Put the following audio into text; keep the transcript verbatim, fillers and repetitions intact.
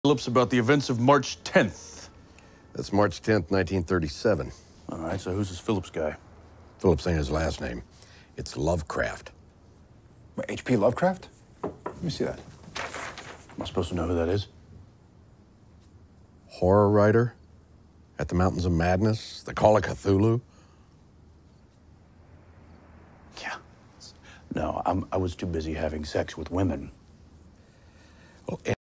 Phillips about the events of March tenth. That's March tenth, nineteen thirty-seven. All right, so who's this Phillips guy? Phillips ain't his last name. It's Lovecraft. H P Lovecraft? Let me see that. Am I supposed to know who that is? Horror writer at the Mountains of Madness, the Call of Cthulhu. Yeah. No, I'm, I was too busy having sex with women. Well,